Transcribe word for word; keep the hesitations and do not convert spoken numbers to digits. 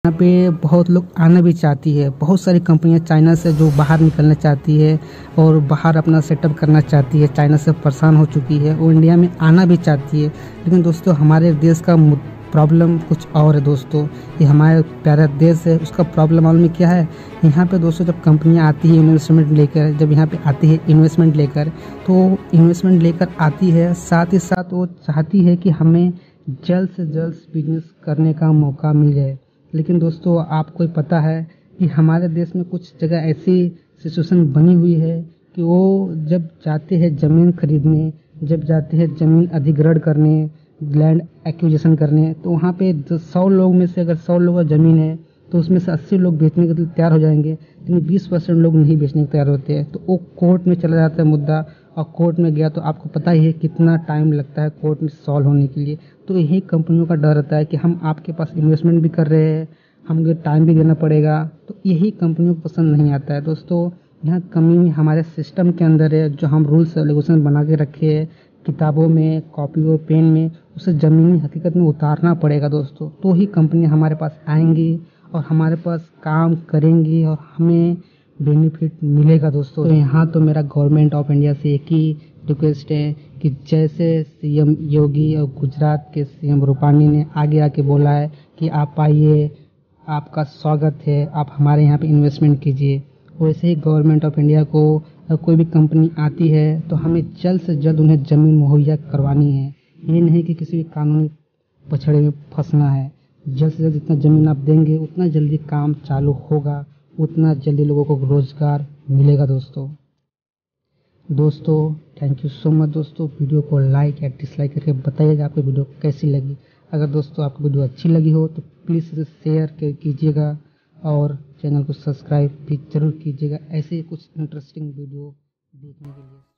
यहाँ पे बहुत लोग आना भी चाहती है। बहुत सारी कंपनियां चाइना से जो बाहर निकलना चाहती है और बाहर अपना सेटअप करना चाहती है, चाइना से परेशान हो चुकी है, वो इंडिया में आना भी चाहती है। लेकिन दोस्तों हमारे देश का प्रॉब्लम कुछ और है दोस्तों। ये हमारे प्यारा देश है, उसका प्रॉब्लम मालूम क्या है। यहाँ पे दोस्तों जब कंपनियाँ आती है इन्वेस्टमेंट लेकर, जब यहाँ पे आती है इन्वेस्टमेंट लेकर तो इन्वेस्टमेंट लेकर आती है, साथ ही साथ वो चाहती है कि हमें जल्द से जल्द बिजनेस करने का मौका मिल जाए। लेकिन दोस्तों आपको पता है कि हमारे देश में कुछ जगह ऐसी सिचुएशन बनी हुई है कि वो जब जाते हैं ज़मीन खरीदने, जब जाते हैं ज़मीन अधिग्रहण करने, लैंड एक्विजिशन करने, तो वहाँ पे सौ लोग में से अगर सौ लोग का ज़मीन है तो उसमें से अस्सी लोग बेचने के लिए तैयार हो जाएंगे, लेकिन बीस परसेंट लोग नहीं बेचने को तैयार होते हैं। तो वो कोर्ट में चला जाता है मुद्दा, और कोर्ट में गया तो आपको पता ही है कितना टाइम लगता है कोर्ट में सॉल्व होने के लिए। तो यही कंपनियों का डर रहता है कि हम आपके पास इन्वेस्टमेंट भी कर रहे हैं, हमें टाइम भी देना पड़ेगा, तो यही कंपनियों को पसंद नहीं आता है। दोस्तों यहाँ कमी हमारे सिस्टम के अंदर है, जो हम रूल्स रेगुलेशन बना के रखे हैं किताबों में, कॉपी और पेन में, उसे ज़मीनी हकीकत में उतारना पड़ेगा दोस्तों। तो ही कंपनी हमारे पास आएंगी और हमारे पास काम करेंगी और हमें बेनिफिट मिलेगा दोस्तों। तो यहाँ तो मेरा गवर्नमेंट ऑफ इंडिया से एक ही रिक्वेस्ट है कि जैसे सीएम योगी और गुजरात के सीएम रूपानी ने आगे आके बोला है कि आप आइए, आपका स्वागत है, आप हमारे यहाँ पे इन्वेस्टमेंट कीजिए, वैसे ही गवर्नमेंट ऑफ इंडिया को कोई भी कंपनी आती है तो हमें जल्द से जल्द उन्हें ज़मीन मुहैया करवानी है। ये नहीं कि किसी भी कानूनी पछड़े में फंसना है। जल्द से जल्द जितना ज़मीन आप देंगे उतना जल्दी काम चालू होगा, उतना जल्दी लोगों को रोज़गार मिलेगा दोस्तों। दोस्तों थैंक यू सो मच दोस्तों। वीडियो को लाइक या डिसलाइक करके बताइएगा आपको वीडियो कैसी लगी। अगर दोस्तों आपको वीडियो अच्छी लगी हो तो प्लीज़ इसे शेयर कीजिएगा और चैनल को सब्सक्राइब भी जरूर कीजिएगा ऐसे ही कुछ इंटरेस्टिंग वीडियो देखने के लिए।